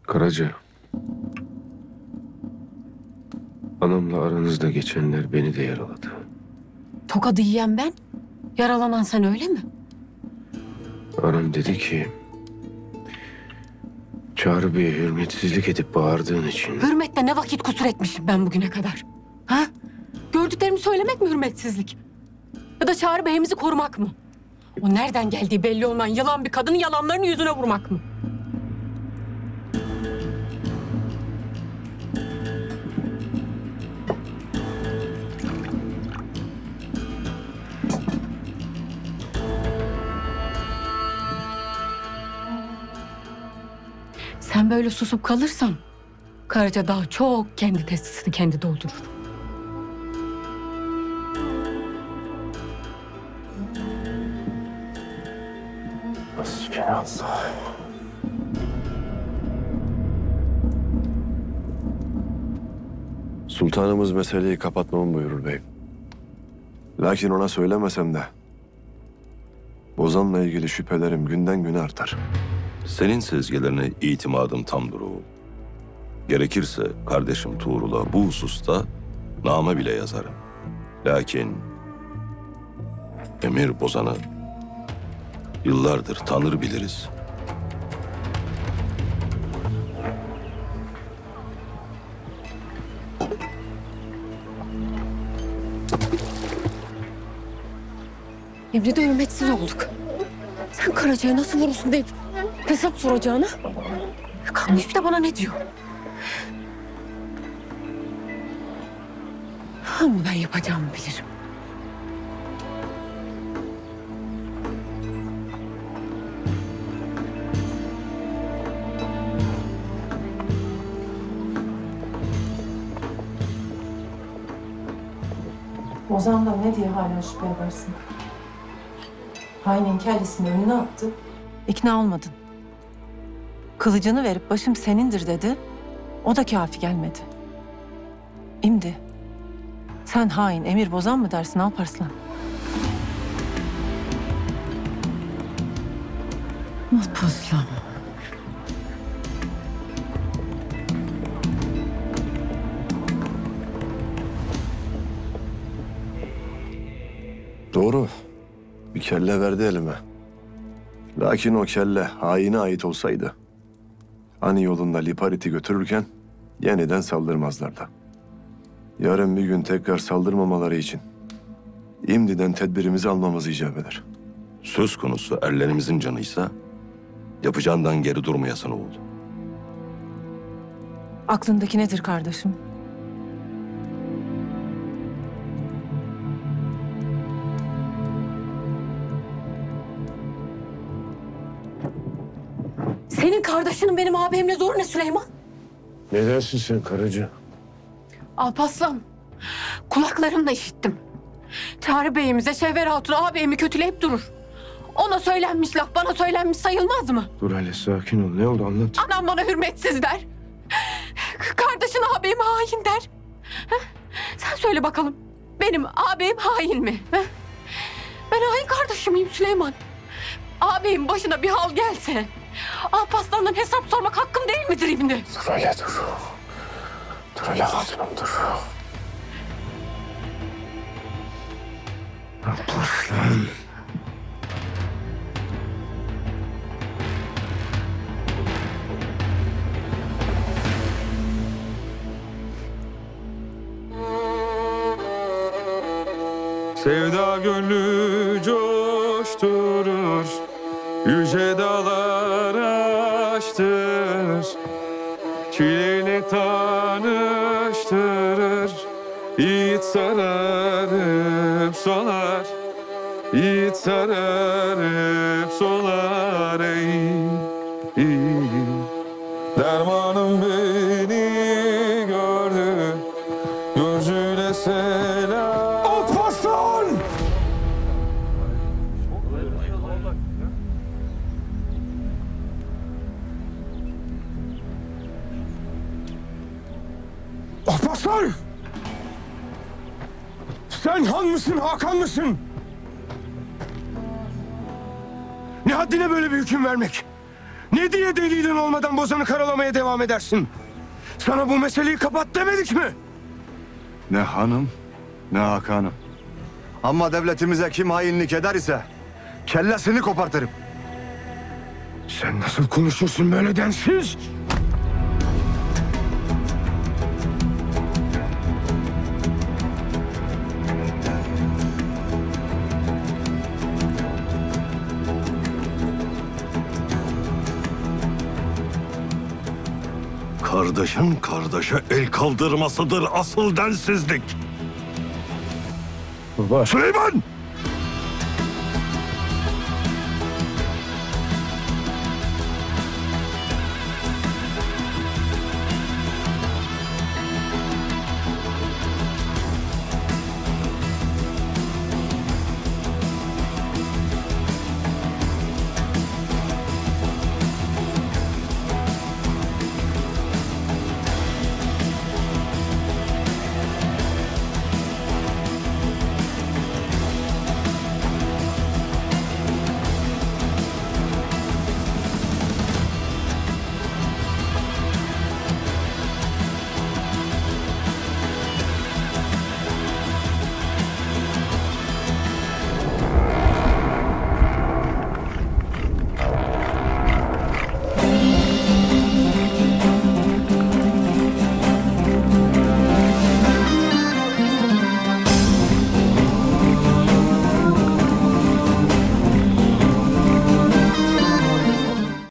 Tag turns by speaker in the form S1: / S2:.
S1: Karaca, anamla aranızda geçenler beni de yaraladı.
S2: Tokadı yiyen ben, yaralanan sen öyle mi?
S1: Anam dedi ki, Çağrı Bey'e hürmetsizlik edip bağırdığın için...
S2: Hürmette ne vakit kusur etmişim ben bugüne kadar? Ha? Gördüklerimi söylemek mi hürmetsizlik? Ya da Çağrı Bey'imizi korumak mı? O nereden geldiği belli olmayan yalan bir kadının yalanlarını yüzüne vurmak mı? Sen böyle susup kalırsan Karaca daha çok kendi testisini kendi doldurur.
S1: Hasbinallah.
S3: Sultanımız meseleyi kapatmamı buyurur beyim. Lakin ona söylemesem de Ozan'la ilgili şüphelerim günden güne artar.
S4: Senin sezgilerine itimadım tamdır oğul. Gerekirse kardeşim Tuğrul'a bu hususta name bile yazarım. Lakin Emir Bozan'ı yıllardır tanır biliriz.
S2: Emre'de hürmetsiz olduk. Sen Karaca'ya nasıl vurursun diye hesap soracağına. Kalmış bir de bana ne diyor? Ama ben yapacağımı bilirim.
S5: Ozan'dan ne diye hala şüphe edersin? Hainin kellesini önüne attı. İkna olmadın. Kılıcını verip başım senindir dedi. O da kafi gelmedi. İmdi. Sen hain Emir Bozan mı dersin Alparslan?
S2: Alparslan.
S3: Doğru. Bir kelle verdi elime. Lakin o kelle haine ait olsaydı hani yolunda Liparit'i götürürken yeniden saldırmazlardı. Yarın bir gün tekrar saldırmamaları için imdiden tedbirimizi almamız icap eder.
S4: Söz konusu erlerimizin canıysa yapacağından geri durmayasın oğul.
S5: Aklındaki nedir kardeşim?
S2: Senin kardeşinin benim ağabeyimle zoru ne Süleyman?
S1: Ne dersin sen Karaca?
S2: Alparslan, kulaklarımla işittim. Çağrı Bey'imize Şevver Hatun ağabeyimi kötüleyip durur. Ona söylenmiş laf bana söylenmiş sayılmaz mı?
S1: Dur hele sakin ol. Ne oldu anlat.
S2: Anam bana hürmetsiz der. Kardeşin ağabeyim hain der. Heh, sen söyle bakalım. Benim ağabeyim hain mi? Heh? Ben hain kardeşim miyim Süleyman? Ağabeyin başına bir hal gelse Alparslan'dan hesap sormak hakkım değil midir şimdi?
S1: Dur hele dur. Dur hele hatunum dur. Alparslan.
S6: Sevda gönlü coşturur, yüce dağlar aştırır, çileyle tanıştırır, yiğit sararıp solar, yiğit sararıp solar ey. Dermanım beni gördü, gözüne selam.
S1: Alparslan! Sen Han mısın, Hakan mısın? Ne haddine böyle bir hüküm vermek? Ne diye delilin olmadan Bozan'ı karalamaya devam edersin? Sana bu meseleyi kapat demedik mi?
S3: Ne hanım ne hakanım. Ama devletimize kim hainlik eder ise kellesini kopartırım.
S1: Sen nasıl konuşursun böyle densiz?
S4: Kardeşin kardeşe el kaldırmasıdır asıl densizlik.
S1: Baba.
S4: Süleyman!